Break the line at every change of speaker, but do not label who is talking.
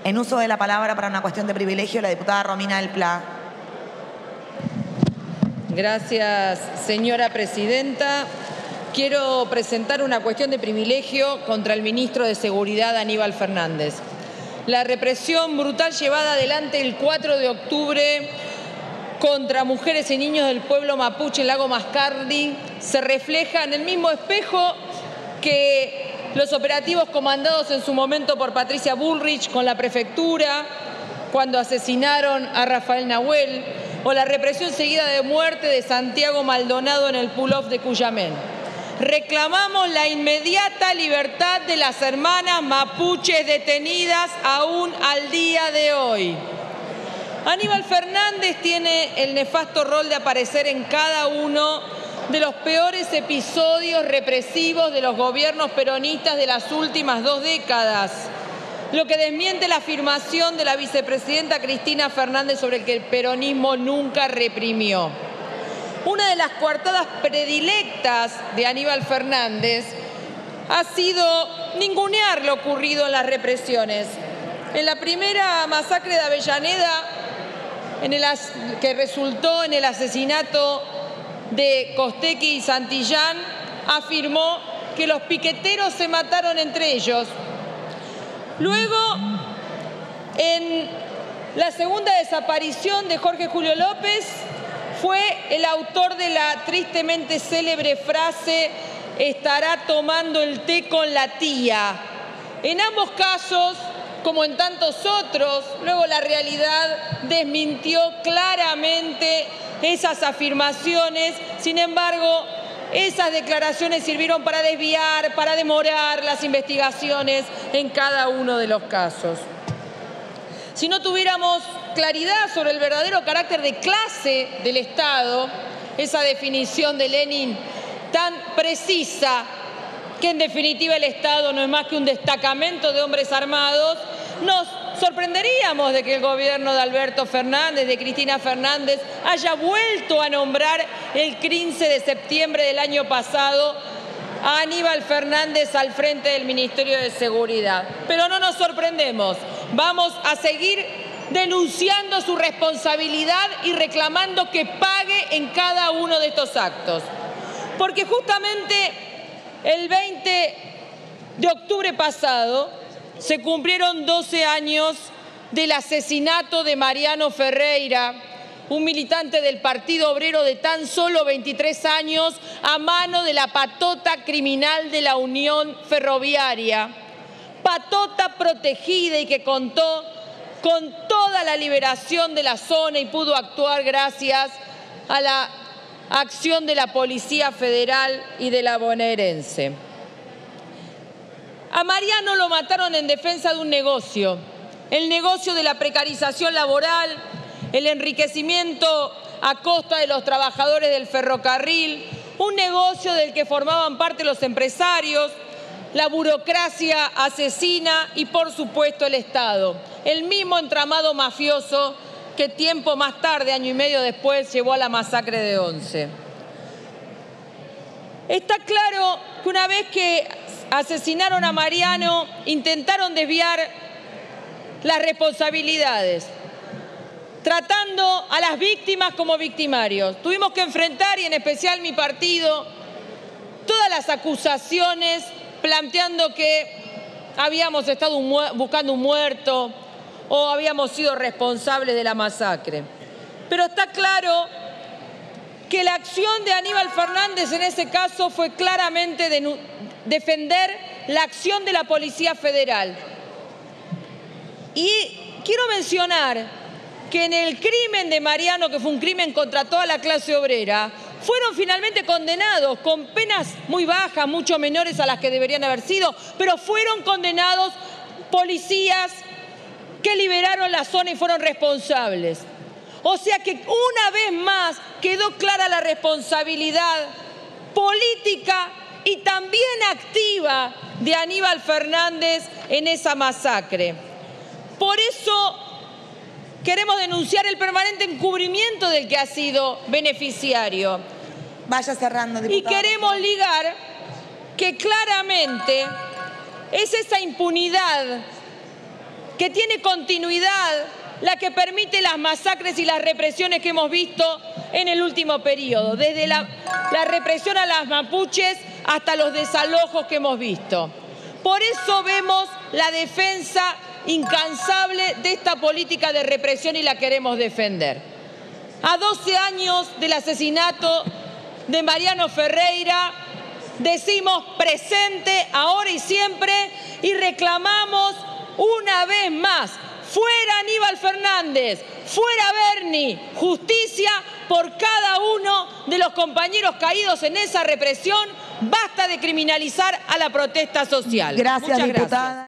En uso de la palabra para una cuestión de privilegio, la diputada Romina del Pla.
Gracias, señora presidenta. Quiero presentar una cuestión de privilegio contra el ministro de Seguridad, Aníbal Fernández. La represión brutal llevada adelante el 4 de octubre contra mujeres y niños del pueblo mapuche en Lago Mascardi se refleja en el mismo espejo que los operativos comandados en su momento por Patricia Bullrich con la prefectura, cuando asesinaron a Rafael Nahuel, o la represión seguida de muerte de Santiago Maldonado en el pull-off de Cuyamén. Reclamamos la inmediata libertad de las hermanas mapuches detenidas aún al día de hoy. Aníbal Fernández tiene el nefasto rol de aparecer en cada uno de los peores episodios represivos de los gobiernos peronistas de las últimas 2 décadas, lo que desmiente la afirmación de la vicepresidenta Cristina Fernández sobre que el peronismo nunca reprimió. Una de las coartadas predilectas de Aníbal Fernández ha sido ningunear lo ocurrido en las represiones. En la primera masacre de Avellaneda, que resultó en el asesinato de Costecchi y Santillán, afirmó que los piqueteros se mataron entre ellos. Luego, en la segunda desaparición de Jorge Julio López, fue el autor de la tristemente célebre frase «estará tomando el té con la tía». En ambos casos, como en tantos otros, luego la realidad desmintió claramente esas afirmaciones. Sin embargo, esas declaraciones sirvieron para desviar, para demorar las investigaciones en cada uno de los casos. Si no tuviéramos claridad sobre el verdadero carácter de clase del Estado, esa definición de Lenin tan precisa, que en definitiva el Estado no es más que un destacamento de hombres armados, nos sorprenderíamos de que el gobierno de Alberto Fernández, de Cristina Fernández, haya vuelto a nombrar el 15 de septiembre del año pasado a Aníbal Fernández al frente del Ministerio de Seguridad. Pero no nos sorprendemos, vamos a seguir denunciando su responsabilidad y reclamando que pague en cada uno de estos actos. Porque justamente el 20 de octubre pasado se cumplieron 12 años del asesinato de Mariano Ferreira, un militante del Partido Obrero de tan solo 23 años, a mano de la patota criminal de la Unión Ferroviaria. Patota protegida y que contó con toda la liberación de la zona y pudo actuar gracias a la acción de la Policía Federal y de la bonaerense. A Mariano lo mataron en defensa de un negocio, el negocio de la precarización laboral, el enriquecimiento a costa de los trabajadores del ferrocarril, un negocio del que formaban parte los empresarios, la burocracia asesina y, por supuesto, el Estado, el mismo entramado mafioso que tiempo más tarde, año y medio después, llevó a la masacre de Once. Está claro que una vez que asesinaron a Mariano, intentaron desviar las responsabilidades, tratando a las víctimas como victimarios. Tuvimos que enfrentar, y en especial mi partido, todas las acusaciones planteando que habíamos estado buscando un muerto o habíamos sido responsables de la masacre. Pero está claro que la acción de Aníbal Fernández en ese caso fue claramente defender la acción de la Policía Federal. Y quiero mencionar que en el crimen de Mariano, que fue un crimen contra toda la clase obrera, fueron finalmente condenados con penas muy bajas, mucho menores a las que deberían haber sido, pero fueron condenados policías que liberaron la zona y fueron responsables. O sea que una vez más quedó clara la responsabilidad política y también activa de Aníbal Fernández en esa masacre. Por eso queremos denunciar el permanente encubrimiento del que ha sido beneficiario.
Vaya cerrando, diputada.
Y queremos ligar que claramente es esa impunidad que tiene continuidad, la que permite las masacres y las represiones que hemos visto en el último periodo, desde la represión a las mapuches hasta los desalojos que hemos visto. Por eso vemos la defensa incansable de esta política de represión y la queremos defender. A 12 años del asesinato de Mariano Ferreira, decimos presente ahora y siempre y reclamamos una vez más: fuera Aníbal Fernández, fuera Bernie, justicia por cada uno de los compañeros caídos en esa represión. Basta de criminalizar a la protesta social.
Gracias, diputada.